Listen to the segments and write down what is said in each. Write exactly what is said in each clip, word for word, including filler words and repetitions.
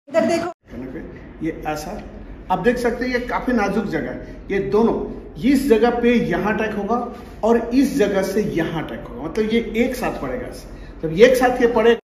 इधर देखो, ये ऐसा आप देख सकते हैं, ये काफी नाजुक जगह है। ये दोनों इस जगह पे यहाँ अटैक होगा और इस जगह से यहाँ अटैक होगा, मतलब ये एक साथ पड़ेगा। जब ये एक साथ ये पड़ेगा।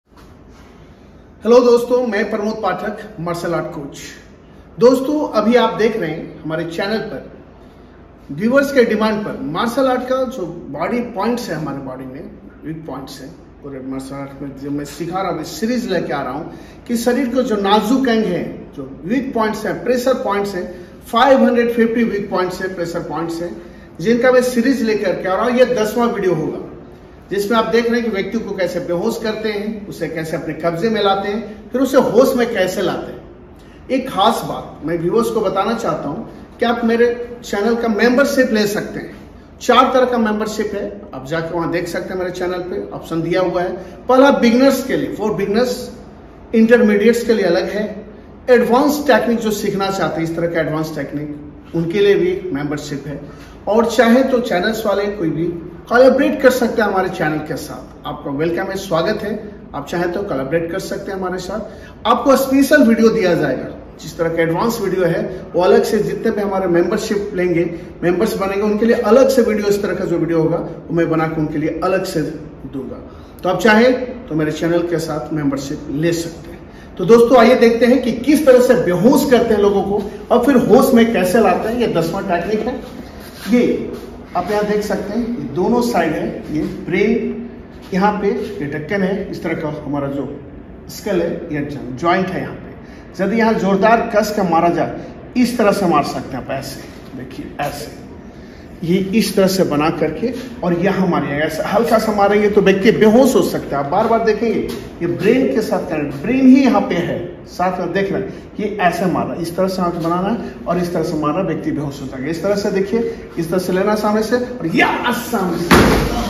हेलो दोस्तों, मैं Pramod Pathak, martial art coach. दोस्तों अभी आप देख रहे हैं हमारे चैनल पर व्यूअर्स के डिमांड पर मार्शल आर्ट का जो बॉडी पॉइंट्स है, हमारे बॉडी में वीक पॉइंट्स है पूरे मार्शल आर्ट में जो मैं सिखा रहा हूँ, सीरीज लेके आ रहा हूँ कि शरीर को जो नाजुक अंग है, जो वीक पॉइंट्स है, प्रेशर पॉइंट्स है, पाँच सौ पचास वीक पॉइंट्स है, प्रेशर पॉइंट्स है, जिनका मैं सीरीज लेकर के आ रहा हूँ। ये दसवां वीडियो होगा जिसमें आप देख रहे हैं कि व्यक्ति को कैसे बेहोश करते हैं, उसे कैसे अपने कब्जे में लाते हैं, फिर उसे होश में कैसे लाते हैं। एक खास बात मैं व्यूअर्स को बताना चाहता हूँ कि आप मेरे चैनल का मेंबरशिप ले सकते हैं। चार तरह का मेंबरशिप है, आप जाके वहां देख सकते हैं, मेरे चैनल पे ऑप्शन दिया हुआ है। पहला बिगनर्स के लिए, फॉर बिगनर्स, इंटरमीडिएट्स के लिए अलग है, एडवांस टेक्निक जो सीखना चाहते हैं इस तरह का एडवांस टेक्निक, उनके लिए भी मेंबरशिप है। और चाहे तो चैनल्स वाले कोई भी कोलैबोरेट कर सकते हैं हमारे चैनल के साथ। आपका वेलकम है, स्वागत है। आप चाहे तो कोलैबोरेट कर सकते हैं हमारे साथ। आपको स्पेशल वीडियो दिया जाएगा, जिस तरह का एडवांस वीडियो है वो अलग से, जितने भी हमारे मेंबरशिप लेंगे, मेंबर्स बनेंगे, उनके लिए अलग से वीडियो, इस तरह का जो वीडियो होगा वो मैं बना के उनके लिए अलग से दूंगा। तो आप चाहे तो मेरे चैनल के साथ मेंबरशिप ले सकते हैं। तो दोस्तों आइए देखते हैं कि किस तरह से बेहोश करते हैं लोगों को और फिर होश में कैसे लाते हैं। ये दसवां टेक्निक है। ये आप यहाँ देख सकते हैं, ये दोनों साइड है, ये ब्रेन, यहाँ पे ये ढक्कन है, इस तरह का हमारा जो स्कल है, ये ज्वाइंट है। यहाँ पे यदि यहाँ जोरदार कस का मारा जाए, इस तरह से मार सकते हैं आप, ऐसे देखिए, ऐसे ये इस तरह से बना करके, और यहाँ मारिएगा, ऐसे हल्का सा मारेंगे तो व्यक्ति बेहोश हो सकता है। आप बार बार देखेंगे ये ब्रेन के साथ करेंगे, ब्रेन ही यहाँ पे है साथ में, देख रहे हैं, ये ऐसे मारा, इस तरह से हाथ बनाना है और इस तरह से मारना, व्यक्ति बेहोश हो जाएगा। इस तरह से देखिए, इस तरह से लेना सामने से, और या सामने से।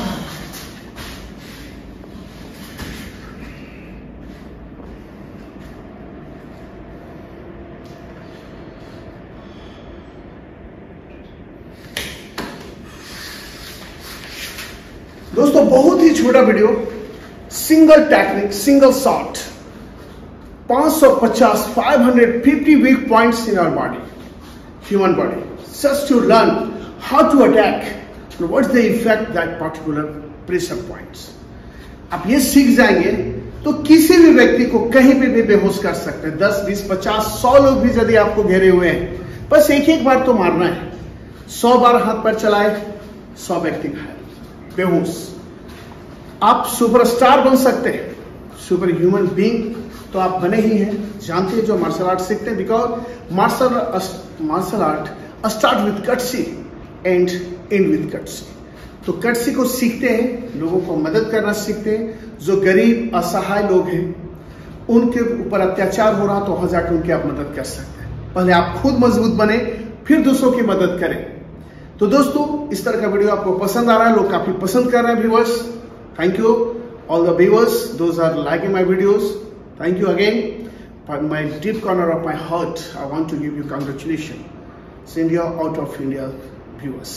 दोस्तों बहुत ही छोटा video, single technique, single shot, पाँच सौ पचास, पाँच सौ पचास weak points in our body, human body, just to learn how to attack, what is the effect that particular pressure points. आप ये सीख जाएंगे तो किसी भी व्यक्ति को कहीं पे भी बेहोश कर सकते हैं। दस, बीस, पचास, सौ लोग भी यदि आपको घेरे हुए हैं, बस एक एक बार तो मारना है। सौ बार हाथ पर चलाए, सौ व्यक्ति घायल, बेहोश। आप सुपरस्टार बन सकते हैं, सुपर ह्यूमन बीइंग तो आप बने ही हैं, जानते हैं जो मार्शल आर्ट सीखते हैं। Because martial martial art start with courtesy and end with courtesy. तो कटसी को सीखते हैं, लोगों को मदद करना सीखते हैं। जो गरीब असहाय लोग हैं, उनके ऊपर अत्याचार हो रहा तो वहां जाकर उनकी आप मदद कर सकते हैं। पहले आप खुद मजबूत बने, फिर दूसरों की मदद करें। तो दोस्तों इस तरह का वीडियो आपको पसंद आ रहा है, लोग काफी पसंद कर रहे हैं viewers. Thank you all the viewers, those are liking my videos. Thank you again, from my deep corner of my heart I want to give you congratulation. India, out of India viewers,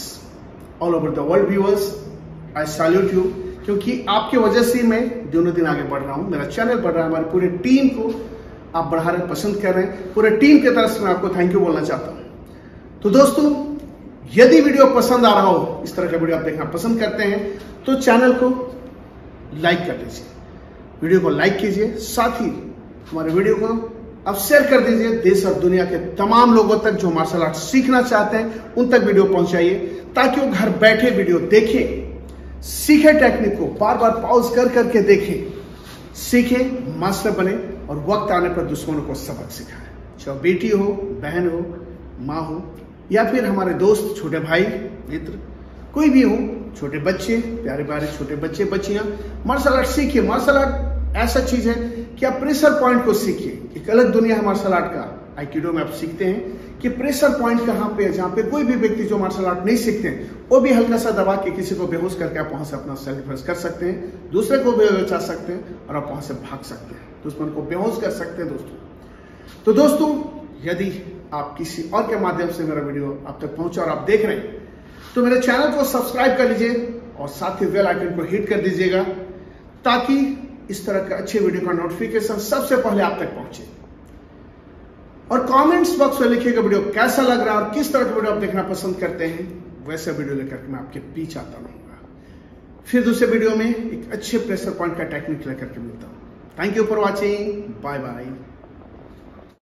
all over the world viewers, I salute you, क्योंकि आपकी वजह से मैं दोनों दिन आगे बढ़ रहा हूँ, मेरा चैनल बढ़ रहा है, हमारी पूरी टीम को आप बढ़ा रहे, पसंद कर रहे हैं। पूरे टीम की तरफ से मैं आपको थैंक यू बोलना चाहता हूँ। तो दोस्तों यदि वीडियो पसंद आ रहा हो, इस तरह का वीडियो आप देखना पसंद करते हैं, तो चैनल को लाइक कर दीजिए, वीडियो को लाइक कीजिए, साथ ही हमारे वीडियो को अब शेयर कर दीजिए। देश और दुनिया के तमाम लोगों तक जो मार्शल आर्ट सीखना चाहते हैं, उन तक वीडियो पहुंचाइए, ताकि वो घर बैठे वीडियो देखें, सीखे, टेक्निक को बार बार पॉज कर करके देखें, सीखे, मास्टर बने और वक्त आने पर दुश्मनों को सबक सिखाएं। चाहे बेटी हो, बहन हो, माँ हो, या फिर हमारे दोस्त, छोटे भाई, मित्र, कोई भी हो, छोटे बच्चे, प्यारे प्यारे छोटे बच्चे, बच्चियां, मार्शल आर्ट सीखिए। मार्शल आर्ट ऐसा चीज है कि आप प्रेशर पॉइंट को सीखिए। एक अलग दुनिया है मार्शल आर्ट का। आइकिडो में आप सीखते हैं कि प्रेशर पॉइंट कहाँ पे है, जहाँ पे कोई भी व्यक्ति जो मार्शल आर्ट नहीं सीखते हैं, वो भी हल्का सा दबा के किसी को बेहोश करके आप वहां से अपना सेल्फ डिफेंस कर सकते हैं, दूसरे को भी बचा सकते हैं और आप वहां से भाग सकते हैं, दुश्मन को बेहोश कर सकते हैं। दोस्तों तो दोस्तों यदि आप किसी और के माध्यम से मेरा वीडियो आप तक पहुंचा और आप देख रहे हैं, तो मेरे चैनल को सब्सक्राइब कर लीजिए और साथ ही बेल आइकन को हिट कर दीजिएगा, ताकि इस तरह के अच्छे वीडियो का नोटिफिकेशन सबसे पहले आप तक पहुंचे। और कमेंट्स बॉक्स में लिखिएगा वीडियो कैसा लग रहा है और किस तरह का वीडियो आप देखना पसंद करते हैं। वैसे वीडियो लेकर के मैं आपके पीछे आता रहूंगा। फिर दूसरे वीडियो में एक अच्छे प्रेशर पॉइंट का टेक्निक लेकर के मिलता हूं। Thank you for watching. Bye bye.